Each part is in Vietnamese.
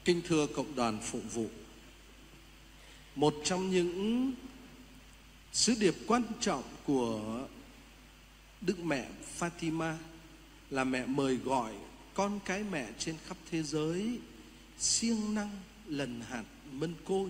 Kính thưa cộng đoàn phụng vụ, một trong những sứ điệp quan trọng của Đức Mẹ Fatima là mẹ mời gọi con cái mẹ trên khắp thế giới siêng năng lần hạt mân côi.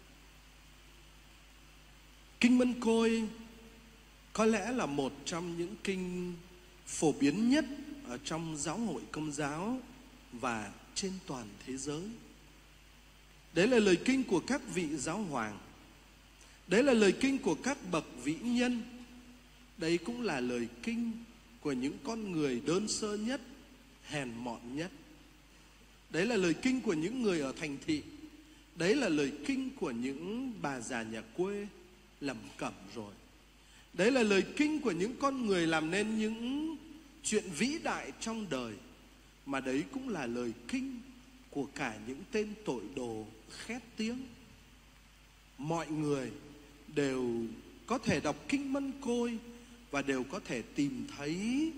Kinh Mân Côi có lẽ là một trong những kinh phổ biến nhất ở trong giáo hội Công giáo và trên toàn thế giới. Đấy là lời kinh của các vị giáo hoàng. Đấy là lời kinh của các bậc vĩ nhân. Đấy cũng là lời kinh của những con người đơn sơ nhất, hèn mọn nhất. Đấy là lời kinh của những người ở thành thị. Đấy là lời kinh của những bà già nhà quê lẩm cẩm rồi. Đấy là lời kinh của những con người làm nên những chuyện vĩ đại trong đời. Mà đấy cũng là lời kinh của cả những tên tội đồ khét tiếng. Mọi người đều có thể đọc kinh Mân Côi và đều có thể tìm thấy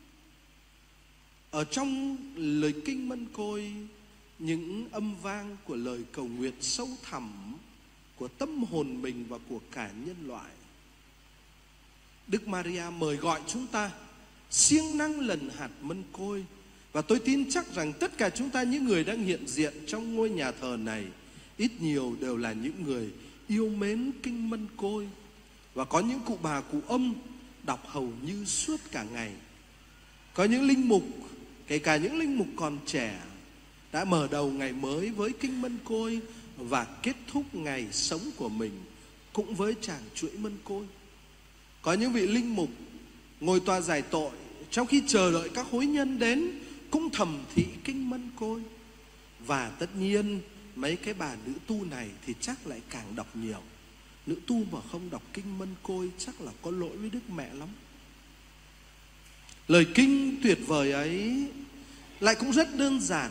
ở trong lời kinh Mân Côi những âm vang của lời cầu nguyện sâu thẳm của tâm hồn mình và của cả nhân loại. Đức Maria mời gọi chúng ta siêng năng lần hạt mân côi. Và tôi tin chắc rằng tất cả chúng ta, những người đang hiện diện trong ngôi nhà thờ này, ít nhiều đều là những người yêu mến kinh Mân Côi. Và có những cụ bà cụ ông đọc hầu như suốt cả ngày. Có những linh mục, kể cả những linh mục còn trẻ, đã mở đầu ngày mới với kinh Mân Côi và kết thúc ngày sống của mình cũng với tràng chuỗi Mân Côi. Có những vị linh mục ngồi tòa giải tội trong khi chờ đợi các hối nhân đến cũng thầm thị kinh Mân Côi. Và tất nhiên mấy cái bà nữ tu này thì chắc lại càng đọc nhiều. Nữ tu mà không đọc kinh Mân Côi chắc là có lỗi với Đức Mẹ lắm. Lời kinh tuyệt vời ấy lại cũng rất đơn giản,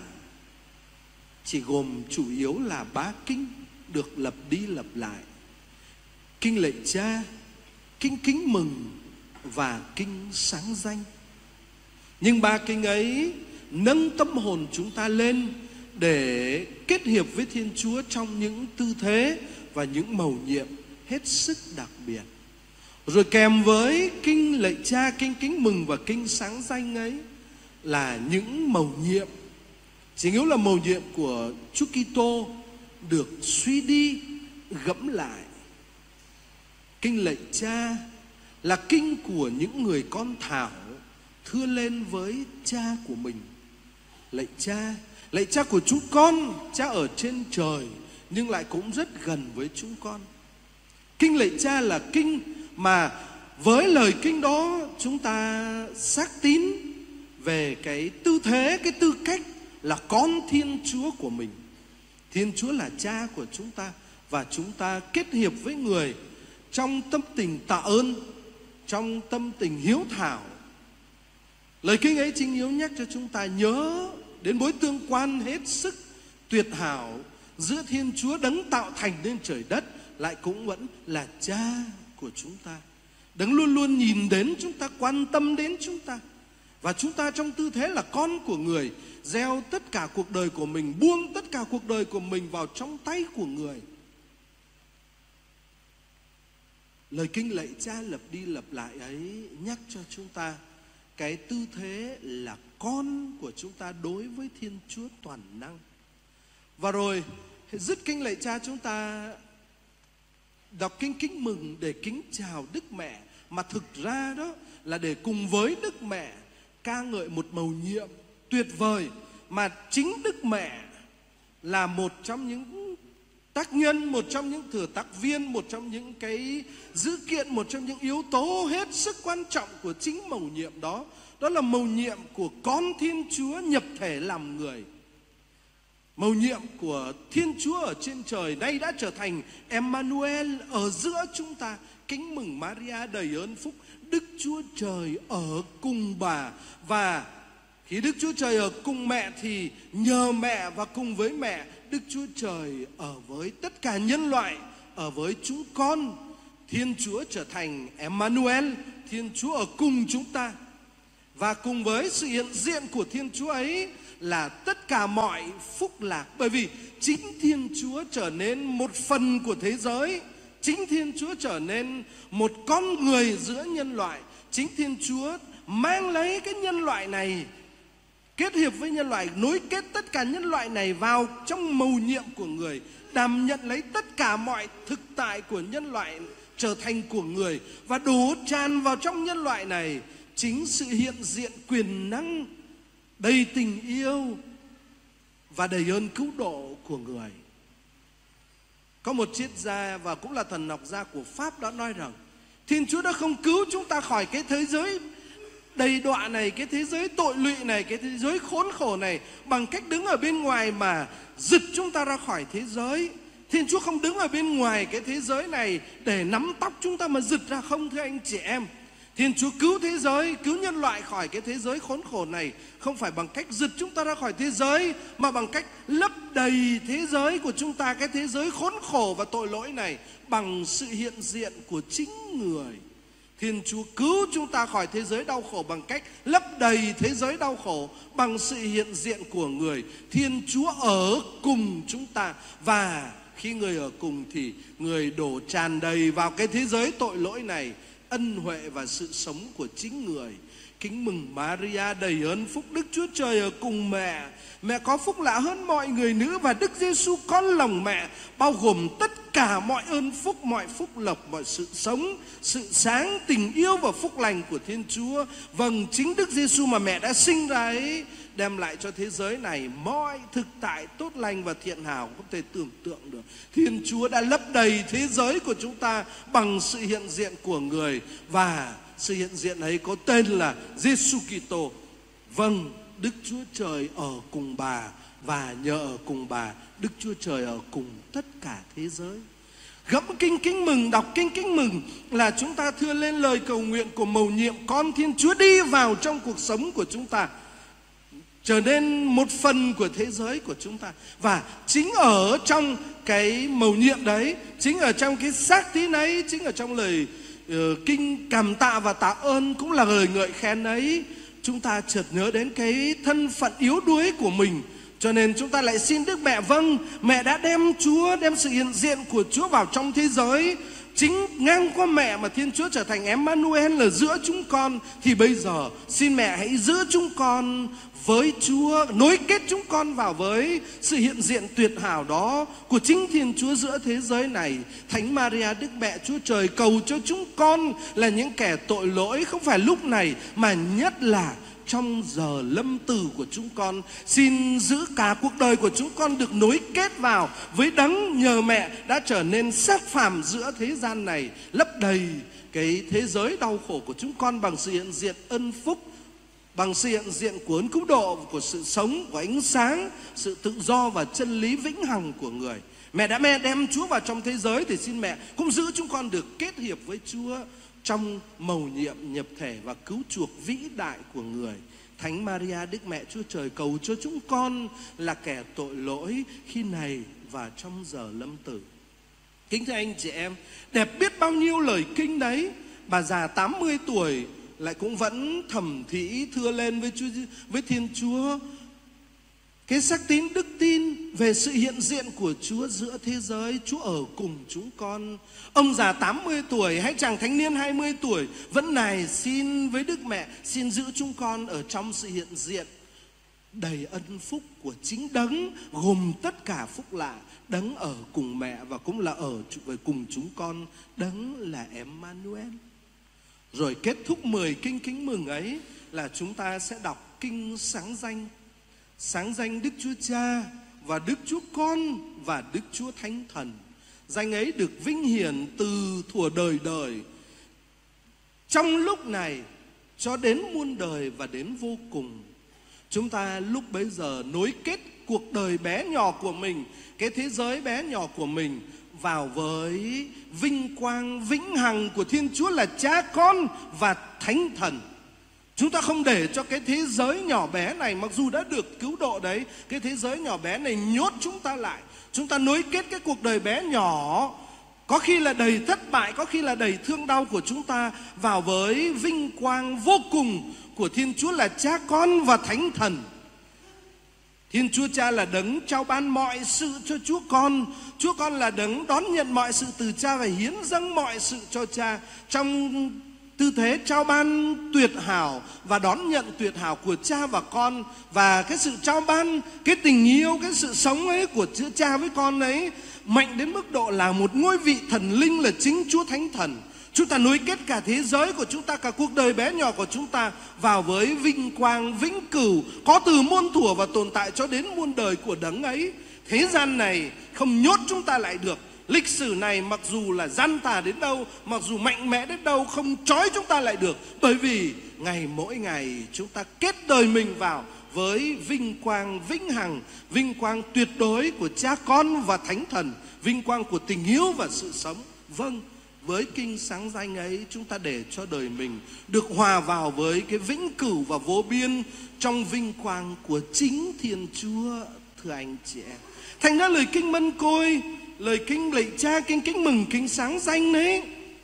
chỉ gồm chủ yếu là 3 kinh được lặp đi lặp lại: kinh lạy Cha, kinh kính mừng và kinh sáng danh. Nhưng 3 kinh ấy nâng tâm hồn chúng ta lên để kết hiệp với Thiên Chúa trong những tư thế và những mầu nhiệm hết sức đặc biệt. Rồi kèm với kinh lạy Cha, kinh kính mừng và kinh sáng danh ấy là những mầu nhiệm, chính yếu là mầu nhiệm của Chúa Kitô được suy đi gẫm lại. Kinh lạy Cha là kinh của những người con thảo thưa lên với Cha của mình. Lạy Cha của chúng con, Cha ở trên trời nhưng lại cũng rất gần với chúng con. Kinh lạy Cha là kinh mà với lời kinh đó chúng ta xác tín về cái tư thế, cái tư cách là con Thiên Chúa của mình. Thiên Chúa là Cha của chúng ta và chúng ta kết hiệp với người trong tâm tình tạ ơn, trong tâm tình hiếu thảo. Lời kinh ấy chính yếu nhắc cho chúng ta nhớ đến mối tương quan hết sức tuyệt hảo giữa Thiên Chúa đấng tạo thành nên trời đất, lại cũng vẫn là Cha của chúng ta, đấng luôn luôn nhìn đến chúng ta, quan tâm đến chúng ta. Và chúng ta trong tư thế là con của người, gieo tất cả cuộc đời của mình, buông tất cả cuộc đời của mình vào trong tay của người. Lời kinh lạy Cha lặp đi lặp lại ấy nhắc cho chúng ta cái tư thế là con của chúng ta đối với Thiên Chúa toàn năng. Và rồi dứt kinh lạy Cha, chúng ta đọc kinh kính mừng để kính chào Đức Mẹ, mà thực ra đó là để cùng với Đức Mẹ ca ngợi một mầu nhiệm tuyệt vời mà chính Đức Mẹ là một trong những tác nhân, một trong những thừa tác viên, một trong những cái dữ kiện, một trong những yếu tố hết sức quan trọng của chính mầu nhiệm đó. Đó là mầu nhiệm của con Thiên Chúa nhập thể làm người. Mầu nhiệm của Thiên Chúa ở trên trời nay đã trở thành Emmanuel ở giữa chúng ta. Kính mừng Maria đầy ơn phúc, Đức Chúa Trời ở cùng bà. Và khi Đức Chúa Trời ở cùng mẹ thì nhờ mẹ và cùng với mẹ, Đức Chúa Trời ở với tất cả nhân loại, ở với chúng con. Thiên Chúa trở thành Emmanuel, Thiên Chúa ở cùng chúng ta. Và cùng với sự hiện diện của Thiên Chúa ấy là tất cả mọi phúc lạc. Bởi vì chính Thiên Chúa trở nên một phần của thế giới, chính Thiên Chúa trở nên một con người giữa nhân loại, chính Thiên Chúa mang lấy cái nhân loại này, kết hiệp với nhân loại, nối kết tất cả nhân loại này vào trong mầu nhiệm của người, đảm nhận lấy tất cả mọi thực tại của nhân loại trở thành của người, và đổ tràn vào trong nhân loại này chính sự hiện diện quyền năng đầy tình yêu và đầy ơn cứu độ của người. Có một triết gia và cũng là thần học gia của Pháp đã nói rằng Thiên Chúa đã không cứu chúng ta khỏi cái thế giới đầy đọa này, cái thế giới tội lụy này, cái thế giới khốn khổ này bằng cách đứng ở bên ngoài mà giật chúng ta ra khỏi thế giới. Thiên Chúa không đứng ở bên ngoài cái thế giới này để nắm tóc chúng ta mà giật ra, không, thưa anh chị em. Thiên Chúa cứu thế giới, cứu nhân loại khỏi cái thế giới khốn khổ này không phải bằng cách giật chúng ta ra khỏi thế giới, mà bằng cách lấp đầy thế giới của chúng ta, cái thế giới khốn khổ và tội lỗi này, bằng sự hiện diện của chính người. Thiên Chúa cứu chúng ta khỏi thế giới đau khổ bằng cách lấp đầy thế giới đau khổ bằng sự hiện diện của người. Thiên Chúa ở cùng chúng ta, và khi người ở cùng thì người đổ tràn đầy vào cái thế giới tội lỗi này ân huệ và sự sống của chính người. Kính mừng Maria đầy ơn phúc, Đức Chúa Trời ở cùng mẹ. Mẹ có phúc lạ hơn mọi người nữ, và Đức Giêsu con lòng mẹ bao gồm tất cả mọi ơn phúc, mọi phúc lộc, mọi sự sống, sự sáng, tình yêu và phúc lành của Thiên Chúa. Vâng, chính Đức Giêsu mà mẹ đã sinh ra ấy đem lại cho thế giới này mọi thực tại tốt lành và thiện hảo không thể tưởng tượng được. Thiên Chúa đã lấp đầy thế giới của chúng ta bằng sự hiện diện của người, và sự hiện diện ấy có tên là Giêsu Kitô. Vâng, Đức Chúa Trời ở cùng bà, và nhờ ở cùng bà, Đức Chúa Trời ở cùng tất cả thế giới. Gẫm kinh kính mừng, đọc kinh kính mừng là chúng ta thưa lên lời cầu nguyện của mầu nhiệm con Thiên Chúa đi vào trong cuộc sống của chúng ta, trở nên một phần của thế giới của chúng ta. Và chính ở trong cái mầu nhiệm đấy, chính ở trong cái xác tín ấy, chính ở trong lời kinh cảm tạ và tạ ơn cũng là lời ngợi khen ấy, chúng ta chợt nhớ đến cái thân phận yếu đuối của mình. Cho nên chúng ta lại xin Đức Mẹ, vâng, mẹ đã đem Chúa, đem sự hiện diện của Chúa vào trong thế giới. Chính ngang qua mẹ mà Thiên Chúa trở thành Emmanuel là giữa chúng con. Thì bây giờ xin mẹ hãy giữ chúng con với Chúa, nối kết chúng con vào với sự hiện diện tuyệt hảo đó của chính Thiên Chúa giữa thế giới này. Thánh Maria Đức Mẹ Chúa Trời cầu cho chúng con là những kẻ tội lỗi, không phải lúc này mà nhất là trong giờ lâm tử của chúng con. Xin giữ cả cuộc đời của chúng con được nối kết vào với Đấng nhờ mẹ đã trở nên xác phàm giữa thế gian này, lấp đầy cái thế giới đau khổ của chúng con bằng sự hiện diện ân phúc, bằng sự hiện diện của ơn cứu độ, của sự sống, của ánh sáng, sự tự do và chân lý vĩnh hằng của người. Mẹ đã đem Chúa vào trong thế giới, thì xin mẹ cũng giữ chúng con được kết hiệp với Chúa trong mầu nhiệm nhập thể và cứu chuộc vĩ đại của người. Thánh Maria Đức Mẹ Chúa Trời cầu cho chúng con là kẻ tội lỗi khi này và trong giờ lâm tử. Kính thưa anh chị em, đẹp biết bao nhiêu lời kinh đấy. Bà già 80 tuổi lại cũng vẫn thầm thỉ thưa lên với Thiên Chúa cái xác tín đức tin về sự hiện diện của Chúa giữa thế giới. Chúa ở cùng chúng con. Ông già 80 tuổi hay chàng thanh niên 20 tuổi vẫn nài xin với Đức Mẹ, xin giữ chúng con ở trong sự hiện diện đầy ân phúc của chính Đấng gồm tất cả phúc lạ. Đấng ở cùng mẹ và cũng là ở cùng chúng con. Đấng là Emmanuel. Rồi kết thúc 10 kinh kính mừng ấy là chúng ta sẽ đọc kinh sáng danh. Sáng danh Đức Chúa Cha và Đức Chúa Con và Đức Chúa Thánh Thần. Danh ấy được vinh hiển từ thuở đời đời, trong lúc này cho đến muôn đời và đến vô cùng. Chúng ta lúc bấy giờ nối kết cuộc đời bé nhỏ của mình, cái thế giới bé nhỏ của mình vào với vinh quang vĩnh hằng của Thiên Chúa là Cha, Con và Thánh Thần. Chúng ta không để cho cái thế giới nhỏ bé này, mặc dù đã được cứu độ đấy, cái thế giới nhỏ bé này nhốt chúng ta lại. Chúng ta nối kết cái cuộc đời bé nhỏ, có khi là đầy thất bại, có khi là đầy thương đau của chúng ta vào với vinh quang vô cùng của Thiên Chúa là Cha, Con và Thánh Thần. Thiên Chúa Cha là đấng trao ban mọi sự cho Chúa Con. Chúa Con là đấng đón nhận mọi sự từ Cha và hiến dâng mọi sự cho Cha. Trong tư thế trao ban tuyệt hảo và đón nhận tuyệt hảo của Cha và Con. Và cái sự trao ban, cái tình yêu, cái sự sống ấy của giữa Cha với Con ấy mạnh đến mức độ là một ngôi vị thần linh là chính Chúa Thánh Thần. Chúng ta nối kết cả thế giới của chúng ta, cả cuộc đời bé nhỏ của chúng ta vào với vinh quang vĩnh cửu, có từ muôn thuở và tồn tại cho đến muôn đời của đấng ấy. Thế gian này không nhốt chúng ta lại được. Lịch sử này mặc dù là gian tà đến đâu, mặc dù mạnh mẽ đến đâu, không trói chúng ta lại được. Bởi vì mỗi ngày chúng ta kết đời mình vào với vinh quang vĩnh hằng, vinh quang tuyệt đối của Cha, Con và Thánh Thần, vinh quang của tình yêu và sự sống. Vâng, với kinh sáng danh ấy, chúng ta để cho đời mình được hòa vào với cái vĩnh cửu và vô biên trong vinh quang của chính Thiên Chúa, thưa anh chị em. Thành ra lời kinh Mân Côi, lời kinh lạy Cha, kinh mừng, kinh sáng danh đấy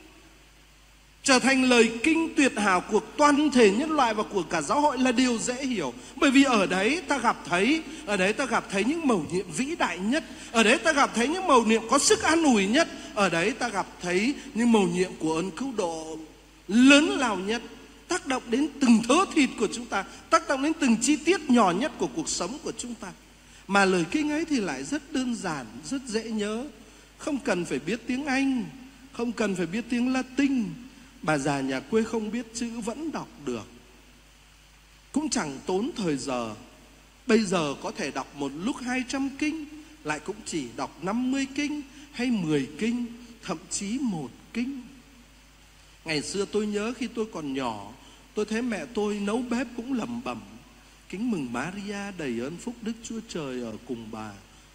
trở thành lời kinh tuyệt hảo của toàn thể nhân loại và của cả giáo hội là điều dễ hiểu. Bởi vì ở đấy ta gặp thấy những mầu nhiệm vĩ đại nhất. Ở đấy ta gặp thấy những mầu nhiệm có sức an ủi nhất. Ở đấy ta gặp thấy những mầu nhiệm của ơn cứu độ lớn lao nhất, tác động đến từng thớ thịt của chúng ta, tác động đến từng chi tiết nhỏ nhất của cuộc sống của chúng ta. Mà lời kinh ấy thì lại rất đơn giản, rất dễ nhớ. Không cần phải biết tiếng Anh, không cần phải biết tiếng Latin. Bà già nhà quê không biết chữ vẫn đọc được, cũng chẳng tốn thời giờ. Bây giờ có thể đọc một lúc 200 kinh, lại cũng chỉ đọc 50 kinh hay 10 kinh, thậm chí 1 kinh. Ngày xưa tôi nhớ khi tôi còn nhỏ, tôi thấy mẹ tôi nấu bếp cũng lẩm bẩm: kính mừng Maria đầy ơn phúc, Đức Chúa Trời ở cùng bà.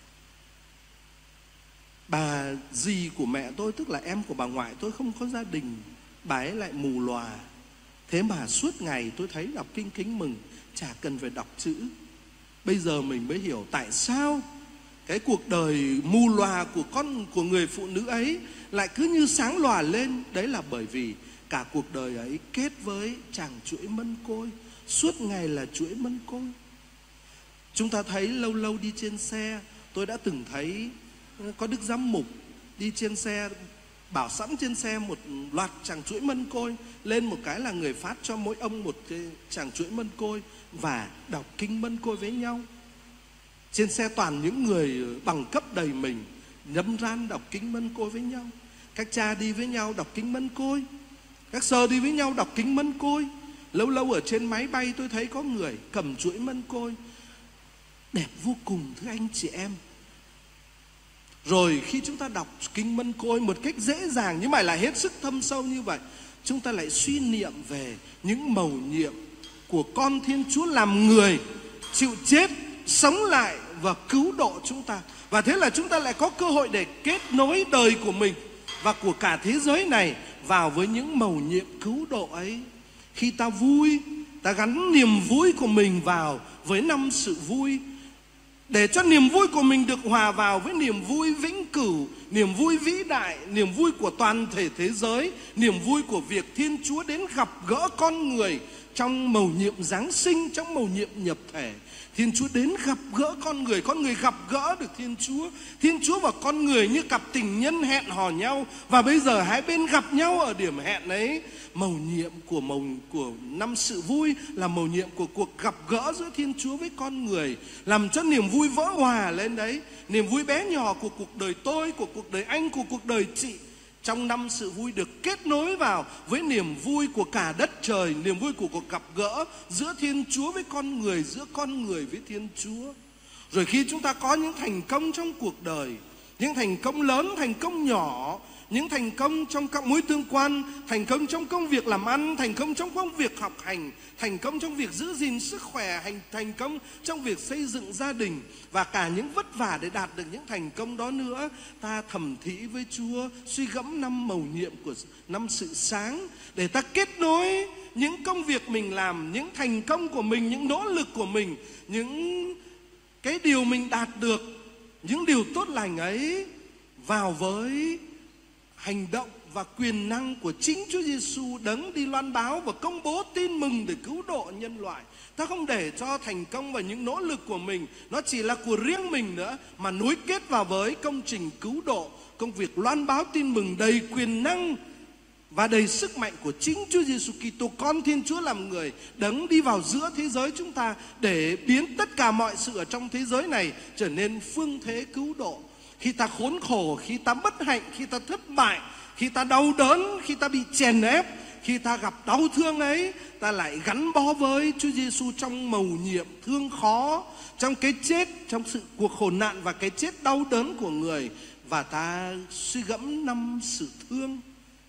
Bà dì của mẹ tôi, tức là em của bà ngoại tôi, không có gia đình. Bà ấy lại mù lòa. Thế mà suốt ngày tôi thấy đọc kinh kính mừng, chả cần phải đọc chữ. Bây giờ mình mới hiểu tại sao cái cuộc đời mù lòa của người phụ nữ ấy lại cứ như sáng lòa lên. Đấy là bởi vì cả cuộc đời ấy kết với chàng chuỗi mân côi, suốt ngày là chuỗi mân côi. Chúng ta thấy lâu lâu đi trên xe, tôi đã từng thấy có đức giám mục đi trên xe, bảo sẵn trên xe một loạt chàng chuỗi mân côi, lên một cái là người phát cho mỗi ông một cái chàng chuỗi mân côi và đọc kinh mân côi với nhau. Trên xe toàn những người bằng cấp đầy mình, nhâm ran đọc kinh mân côi với nhau. Các cha đi với nhau đọc kinh mân côi, các sơ đi với nhau đọc kinh mân côi. Lâu lâu ở trên máy bay tôi thấy có người cầm chuỗi mân côi, đẹp vô cùng, thưa anh chị em. Rồi khi chúng ta đọc kinh mân côi một cách dễ dàng nhưng mà lại hết sức thâm sâu như vậy, chúng ta lại suy niệm về những mầu nhiệm của con Thiên Chúa làm người, chịu chết, sống lại và cứu độ chúng ta. Và thế là chúng ta lại có cơ hội để kết nối đời của mình và của cả thế giới này vào với những mầu nhiệm cứu độ ấy. Khi ta vui, ta gắn niềm vui của mình vào với năm sự vui, để cho niềm vui của mình được hòa vào với niềm vui vĩnh cửu, niềm vui vĩ đại, niềm vui của toàn thể thế giới, niềm vui của việc Thiên Chúa đến gặp gỡ con người trong mầu nhiệm Giáng sinh, trong mầu nhiệm nhập thể. Thiên Chúa đến gặp gỡ con người gặp gỡ được Thiên Chúa. Thiên Chúa và con người như cặp tình nhân hẹn hò nhau, và bây giờ hai bên gặp nhau ở điểm hẹn ấy. Mầu nhiệm của năm sự vui là mầu nhiệm của cuộc gặp gỡ giữa Thiên Chúa với con người, làm cho niềm vui vỡ hòa lên đấy. Niềm vui bé nhỏ của cuộc đời tôi, của cuộc đời anh, của cuộc đời chị, trong năm sự vui được kết nối vào với niềm vui của cả đất trời, niềm vui của cuộc gặp gỡ giữa Thiên Chúa với con người, giữa con người với Thiên Chúa. Rồi khi chúng ta có những thành công trong cuộc đời, những thành công lớn, thành công nhỏ, những thành công trong các mối tương quan, thành công trong công việc làm ăn, thành công trong công việc học hành, thành công trong việc giữ gìn sức khỏe, thành công trong việc xây dựng gia đình, và cả những vất vả để đạt được những thành công đó nữa, ta thầm thỉ với Chúa, suy gẫm năm mầu nhiệm của năm sự sáng, để ta kết nối những công việc mình làm, những thành công của mình, những nỗ lực của mình, những cái điều mình đạt được, những điều tốt lành ấy vào với hành động và quyền năng của chính Chúa Giêsu đấng đi loan báo và công bố tin mừng để cứu độ nhân loại. Ta không để cho thành công và những nỗ lực của mình nó chỉ là của riêng mình nữa, mà nối kết vào với công trình cứu độ, công việc loan báo tin mừng đầy quyền năng và đầy sức mạnh của chính Chúa Giêsu Kitô, con Thiên Chúa làm người, đấng đi vào giữa thế giới chúng ta để biến tất cả mọi sự ở trong thế giới này trở nên phương thế cứu độ. Khi ta khốn khổ, khi ta bất hạnh, khi ta thất bại, khi ta đau đớn, khi ta bị chèn ép, khi ta gặp đau thương ấy, ta lại gắn bó với Chúa Giêsu trong mầu nhiệm thương khó, trong cái chết, trong sự cuộc khổ nạn và cái chết đau đớn của người, và ta suy gẫm năm sự thương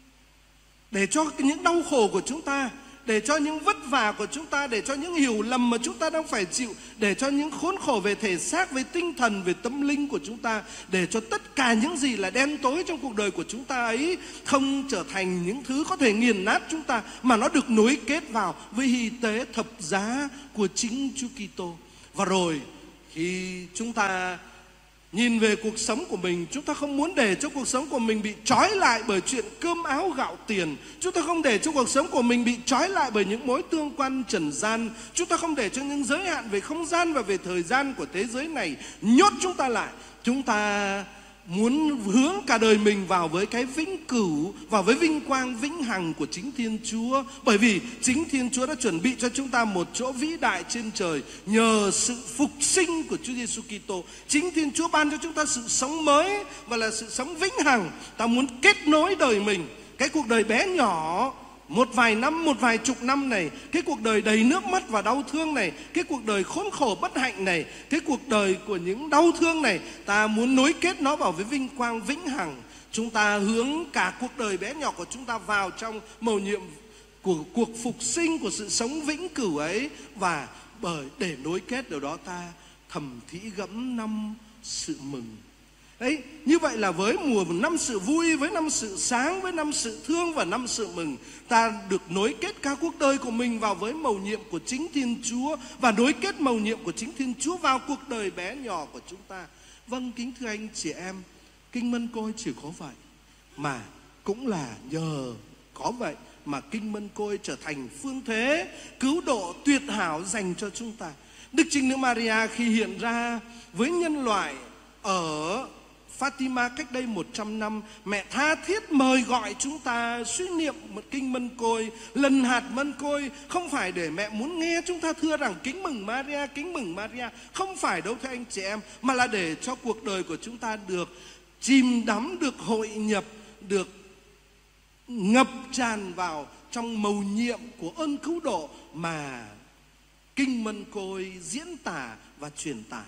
để cho những đau khổ của chúng ta, để cho những vất vả của chúng ta, để cho những hiểu lầm mà chúng ta đang phải chịu, để cho những khốn khổ về thể xác, về tinh thần, về tâm linh của chúng ta, để cho tất cả những gì là đen tối trong cuộc đời của chúng ta ấy không trở thành những thứ có thể nghiền nát chúng ta, mà nó được nối kết vào với hy tế thập giá của chính Chúa Kitô. Và rồi khi chúng ta nhìn về cuộc sống của mình, chúng ta không muốn để cho cuộc sống của mình bị trói lại bởi chuyện cơm áo gạo tiền. Chúng ta không để cho cuộc sống của mình bị trói lại bởi những mối tương quan trần gian. Chúng ta không để cho những giới hạn về không gian và về thời gian của thế giới này nhốt chúng ta lại. Chúng ta muốn hướng cả đời mình vào với cái vĩnh cửu, vào với vinh quang vĩnh hằng của chính Thiên Chúa. Bởi vì chính Thiên Chúa đã chuẩn bị cho chúng ta một chỗ vĩ đại trên trời nhờ sự phục sinh của Chúa Giêsu Kitô. Chính Thiên Chúa ban cho chúng ta sự sống mới và là sự sống vĩnh hằng. Ta muốn kết nối đời mình, cái cuộc đời bé nhỏ một vài năm, một vài chục năm này, cái cuộc đời đầy nước mắt và đau thương này, cái cuộc đời khốn khổ bất hạnh này, cái cuộc đời của những đau thương này, ta muốn nối kết nó vào với vinh quang vĩnh hằng. Chúng ta hướng cả cuộc đời bé nhỏ của chúng ta vào trong mầu nhiệm của cuộc phục sinh, của sự sống vĩnh cửu ấy. Và bởi để nối kết điều đó, ta thầm thỉ gẫm năm sự mừng. Đấy, như vậy là với mùa năm sự vui, với năm sự sáng, với năm sự thương và năm sự mừng, ta được nối kết cả cuộc đời của mình vào với mầu nhiệm của chính Thiên Chúa, và nối kết mầu nhiệm của chính Thiên Chúa vào cuộc đời bé nhỏ của chúng ta. Vâng, kính thưa anh chị em, Kinh Mân Côi chỉ có vậy, mà cũng là nhờ có vậy mà Kinh Mân Côi trở thành phương thế cứu độ tuyệt hảo dành cho chúng ta. Đức Trinh Nữ Maria khi hiện ra với nhân loại ở Fatima cách đây 100 năm, mẹ tha thiết mời gọi chúng ta suy niệm một kinh Mân Côi, lần hạt Mân Côi, không phải để mẹ muốn nghe chúng ta thưa rằng kính mừng Maria, kính mừng Maria, không phải đâu thưa anh chị em, mà là để cho cuộc đời của chúng ta được chìm đắm, được hội nhập, được ngập tràn vào trong mầu nhiệm của ơn cứu độ mà kinh Mân Côi diễn tả và truyền tải.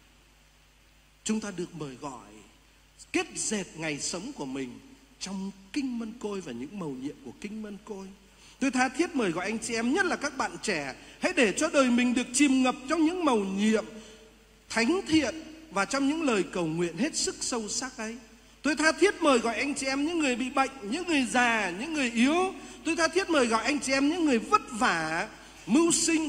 Chúng ta được mời gọi kết dệt ngày sống của mình trong kinh Mân Côi và những mầu nhiệm của kinh Mân Côi. Tôi tha thiết mời gọi anh chị em, nhất là các bạn trẻ, hãy để cho đời mình được chìm ngập trong những mầu nhiệm thánh thiện và trong những lời cầu nguyện hết sức sâu sắc ấy. Tôi tha thiết mời gọi anh chị em, những người bị bệnh, những người già, những người yếu. Tôi tha thiết mời gọi anh chị em, những người vất vả, mưu sinh.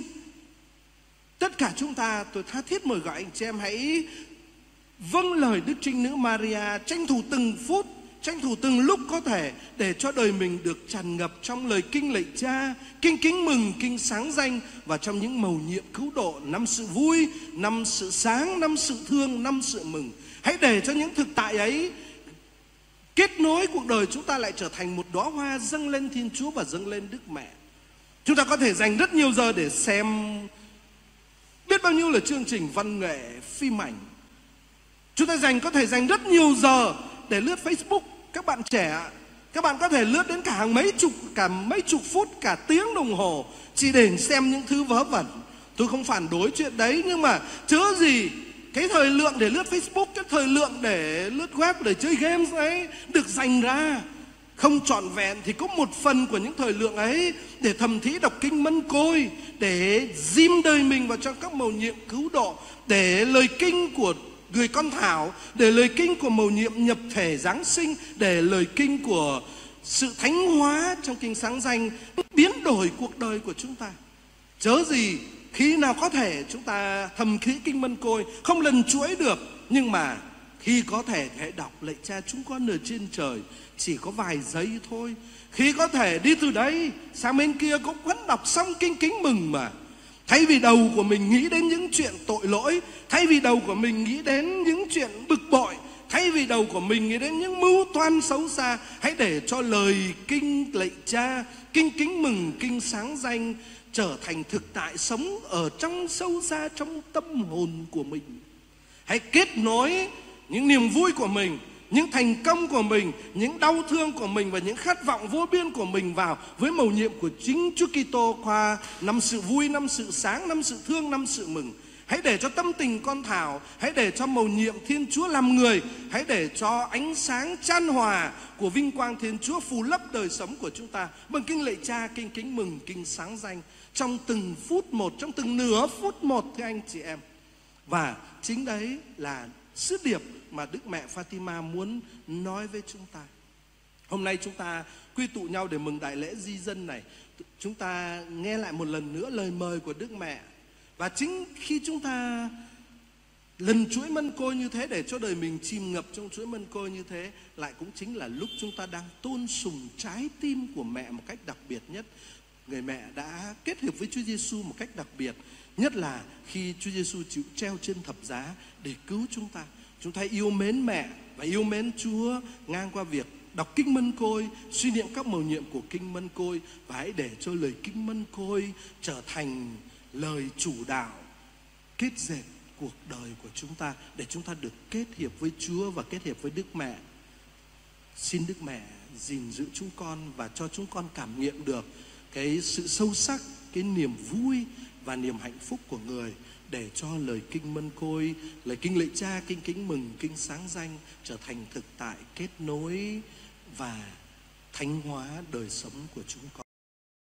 Tất cả chúng ta, tôi tha thiết mời gọi anh chị em hãy vâng lời Đức Trinh Nữ Maria, tranh thủ từng phút, tranh thủ từng lúc có thể để cho đời mình được tràn ngập trong lời kinh lạy Cha, kinh kính mừng, kinh sáng danh, và trong những mầu nhiệm cứu độ, năm sự vui, năm sự sáng, năm sự thương, năm sự mừng. Hãy để cho những thực tại ấy kết nối cuộc đời chúng ta lại trở thành một đóa hoa dâng lên Thiên Chúa và dâng lên Đức Mẹ. Chúng ta có thể dành rất nhiều giờ để xem biết bao nhiêu là chương trình văn nghệ, phim ảnh. Chúng ta có thể dành rất nhiều giờ để lướt Facebook. Các bạn trẻ, các bạn có thể lướt đến cả mấy chục phút, cả tiếng đồng hồ chỉ để xem những thứ vớ vẩn. Tôi không phản đối chuyện đấy, nhưng mà chớ gì cái thời lượng để lướt Facebook, cái thời lượng để lướt web, để chơi games ấy được dành ra không trọn vẹn, thì có một phần của những thời lượng ấy để thầm thí đọc kinh Mân Côi, để dim đời mình vào trong các mầu nhiệm cứu độ, để lời kinh của người con Thảo, để lời kinh của mầu nhiệm nhập thể Giáng sinh, để lời kinh của sự thánh hóa trong kinh sáng danh biến đổi cuộc đời của chúng ta. Chớ gì khi nào có thể chúng ta thầm thí kinh Mân Côi, không lần chuỗi được, nhưng mà Khi có thể hãy đọc lạy Cha chúng con ở trên trời, chỉ có vài giây thôi. Khi có thể đi từ đây sang bên kia cũng vẫn đọc xong kinh kính mừng mà. Thay vì đầu của mình nghĩ đến những chuyện tội lỗi, thay vì đầu của mình nghĩ đến những chuyện bực bội, thay vì đầu của mình nghĩ đến những mưu toan xấu xa, hãy để cho lời kinh lạy Cha, kinh kính mừng, kinh sáng danh trở thành thực tại, sống ở trong sâu xa trong tâm hồn của mình. Hãy kết nối những niềm vui của mình, những thành công của mình, những đau thương của mình và những khát vọng vô biên của mình vào với mầu nhiệm của chính Chúa Kitô qua năm sự vui, năm sự sáng, năm sự thương, năm sự mừng. Hãy để cho tâm tình con Thảo, hãy để cho mầu nhiệm Thiên Chúa làm người, hãy để cho ánh sáng chan hòa của vinh quang Thiên Chúa phủ lấp đời sống của chúng ta bằng kinh lạy Cha, kinh kính mừng, kinh sáng danh trong từng phút một, trong từng nửa phút một, thưa anh chị em. Và chính đấy là sứ điệp mà Đức Mẹ Fatima muốn nói với chúng ta. Hôm nay chúng ta quy tụ nhau để mừng đại lễ di dân này. Chúng ta nghe lại một lần nữa lời mời của Đức Mẹ. Và chính khi chúng ta lần chuỗi mân côi như thế, để cho đời mình chìm ngập trong chuỗi mân côi như thế, lại cũng chính là lúc chúng ta đang tôn sùng trái tim của mẹ một cách đặc biệt nhất. Người mẹ đã kết hợp với Chúa Giêsu một cách đặc biệt, nhất là khi Chúa Giêsu chịu treo trên thập giá để cứu chúng ta. Chúng ta yêu mến mẹ và yêu mến Chúa ngang qua việc đọc kinh mân côi, suy niệm các mầu nhiệm của kinh mân côi, và hãy để cho lời kinh mân côi trở thành lời chủ đạo kết dệt cuộc đời của chúng ta, để chúng ta được kết hiệp với Chúa và kết hiệp với Đức Mẹ. Xin Đức Mẹ gìn giữ chúng con và cho chúng con cảm nghiệm được cái sự sâu sắc, cái niềm vui và niềm hạnh phúc của người, để cho lời kinh mân côi, lời kinh lạy Cha, kinh kính mừng, kinh sáng danh trở thành thực tại, kết nối và thánh hóa đời sống của chúng con.